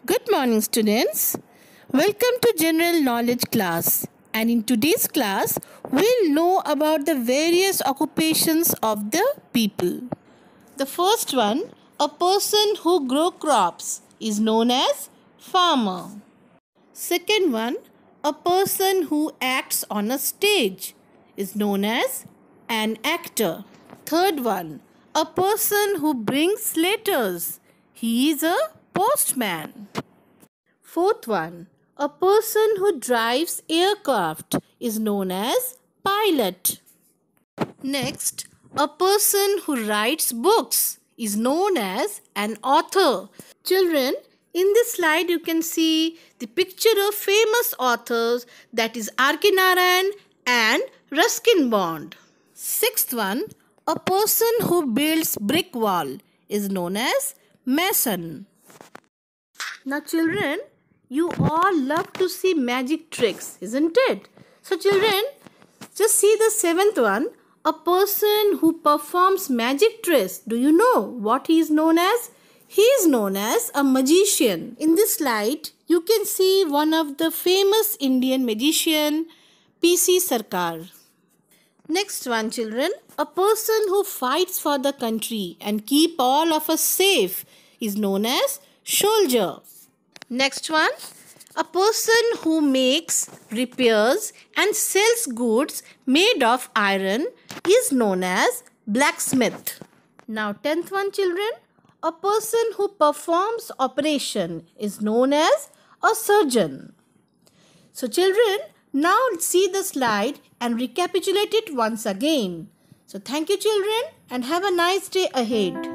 Good morning, students. Welcome to General Knowledge class. And in today's class, we'll know about the various occupations of the people. The first one, a person who grows crops is known as farmer. Second one, a person who acts on a stage is known as an actor. Third one, a person who brings letters. He is a postman. Fourth one, a person who drives aircraft is known as pilot. Next, a person who writes books is known as an author. Children, in this slide you can see the picture of famous authors, that is R.K. Narayan and Ruskin Bond. Sixth one, a person who builds brick wall is known as mason. Now children, you all love to see magic tricks, isn't it? So children, just see the seventh one, a person who performs magic tricks. Do you know what he is known as? He is known as a magician. In this slide, you can see one of the famous Indian magician, P.C. Sarkar. Next one, children, a person who fights for the country and keep all of us safe is known as soldier. Next one, a person who makes, repairs and sells goods made of iron is known as blacksmith. Now 10th one, children, a person who performs operation is known as a surgeon. So children, now see the slide and recapitulate it once again. So thank you children and have a nice day ahead.